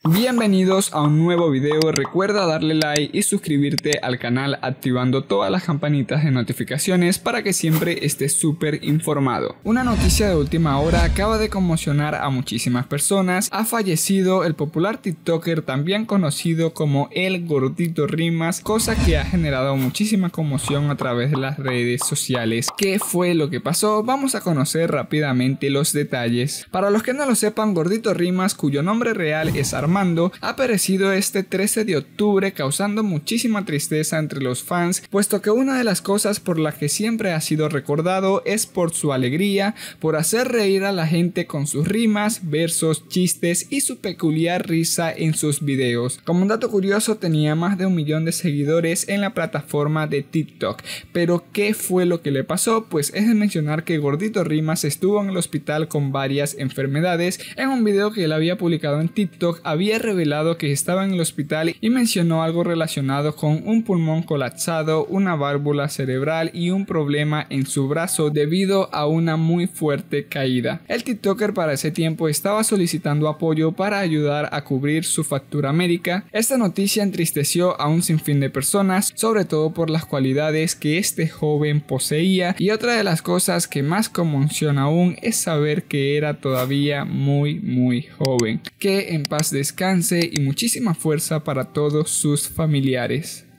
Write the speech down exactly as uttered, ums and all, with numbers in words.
Bienvenidos a un nuevo video, recuerda darle like y suscribirte al canal activando todas las campanitas de notificaciones para que siempre estés súper informado. Una noticia de última hora acaba de conmocionar a muchísimas personas. Ha fallecido el popular tiktoker también conocido como El Gordito Rimas, cosa que ha generado muchísima conmoción a través de las redes sociales. ¿Qué fue lo que pasó? Vamos a conocer rápidamente los detalles. Para los que no lo sepan, Gordito Rimas, cuyo nombre real es Armando, ha perecido este trece de octubre, causando muchísima tristeza entre los fans, puesto que una de las cosas por las que siempre ha sido recordado es por su alegría, por hacer reír a la gente con sus rimas, versos, chistes y su peculiar risa en sus videos. Como un dato curioso, tenía más de un millón de seguidores en la plataforma de TikTok. Pero ¿qué fue lo que le pasó? Pues es de mencionar que Gordito Rimas estuvo en el hospital con varias enfermedades. En un video que él había publicado en TikTok había había revelado que estaba en el hospital y mencionó algo relacionado con un pulmón colapsado, una válvula cerebral y un problema en su brazo debido a una muy fuerte caída. El tiktoker para ese tiempo estaba solicitando apoyo para ayudar a cubrir su factura médica. Esta noticia entristeció a un sinfín de personas, sobre todo por las cualidades que este joven poseía, y otra de las cosas que más conmociona aún es saber que era todavía muy muy joven. Que en paz descanse y muchísima fuerza para todos sus familiares.